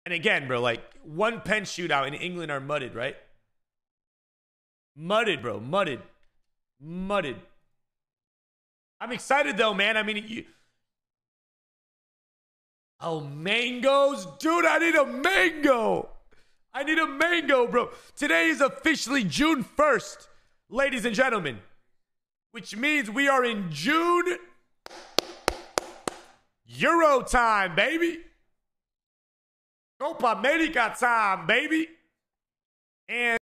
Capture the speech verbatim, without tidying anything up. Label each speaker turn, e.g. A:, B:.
A: And again, bro, like one pen shootout in England are mudded, right? Mudded, bro. Mudded. Mudded. I'm excited though, man. I mean, you... Oh, mangoes? Dude, I need a mango. I need a mango, bro. Today is officially June first, ladies and gentlemen. Which means we are in June Euro time, baby. Copa America time, baby. And